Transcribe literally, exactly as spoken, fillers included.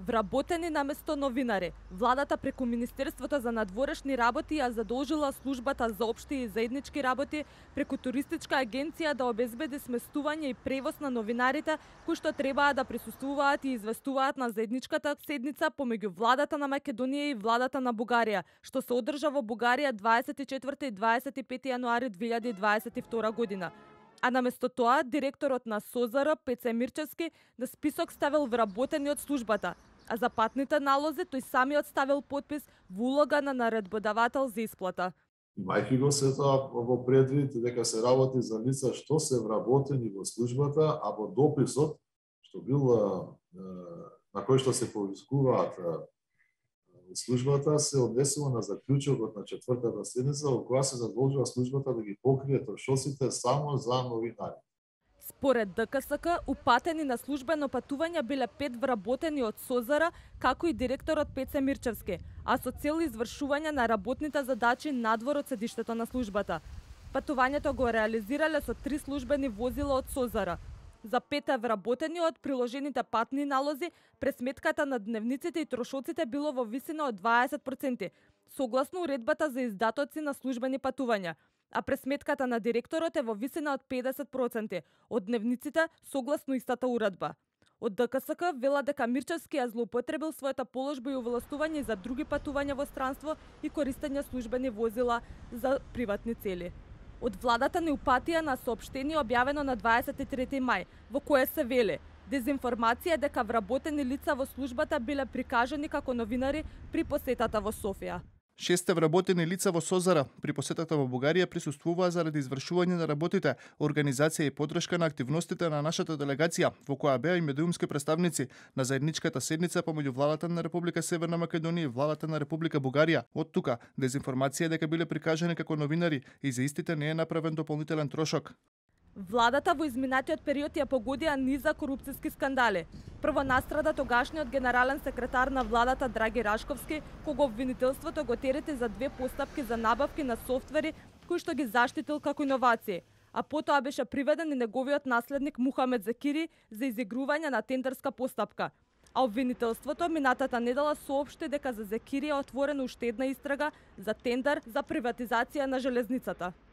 Вработени наместо новинари, владата преку Министерството за надворешни работи ја задолжила службата за општи и заеднички работи преку туристичка агенција да обезбеди сместување и превоз на новинарите кои што требаа да присуствуваат и известуваат на заедничката седница помеѓу владата на Македонија и владата на Бугарија, што се одржа во Бугарија дваесет и четврти и дваесет и пети јануари две илјади дваесет и втора година. А наместо тоа, директорот на СОЗР, Пеце Мирчевски, на список ставил вработени од службата, а за патните налози тој самиот ставил подпис во улога на наредбодавател за исплата. Имајќи го се тоа во предвид дека се работи за лица што се вработени во службата, а во дописот што бил на кој што се повискуваат службата се однесува на заклучокот на четвртата седница во која се задолжува службата да ги покрие трошоците само за новинари. Според ДКСК, упатени на службено патување биле пет вработени од СОЗР, како и директорот Пеце Мирчевски, а со цел извршување на работните задачи надвор од седиштето на службата. Патувањето го реализирале со три службени возила од СОЗР. За пете вработени од приложените патни налози, пресметката на дневниците и трошоците било во висина од дваесет проценти, согласно уредбата за издатоци на службени патувања, а пресметката на директорот е во висина од педесет проценти од дневниците согласно истата уредба. Од ДКСК вела дека Мирчевски ја злоупотребил својата положба и овластување за други патувања во странство и користење службени возила за приватни цели. Од владата не упатија на соопштение објавено на дваесет и трети мај, во кое се вели дезинформација дека вработени лица во службата биле прикажани како новинари при посетата во Софија. Шесте вработени лица во СОЗР при посетата во Бугарија присуствуваа заради извршување на работите, организација и поддршка на активностите на нашата делегација, во која беа и медиумски представници на заедничката седница помеѓу владата на Република Северна Македонија и владата на Република Бугарија. Од тука, дезинформација дека биле прикажани како новинари и за истите не е направен дополнителен трошок. Владата во изминатиот период ја погодија низа корупцијски скандали. Прво настрада тогашниот генерален секретар на владата Драги Рашковски, кого обвинителството го терети за две постапки за набавки на софтвери кои што ги заштитил како иновации. А потоа беше приведен и неговиот наследник Мухамед Закири за изигрување на тендерска постапка. А обвинителството минатата недела соопшти дека за Закири е отворена уште една истрага за тендер за приватизација на железницата.